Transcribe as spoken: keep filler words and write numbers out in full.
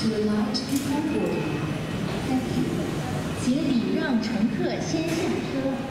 to allow to be on board. Thank you. 请礼让乘客先下车。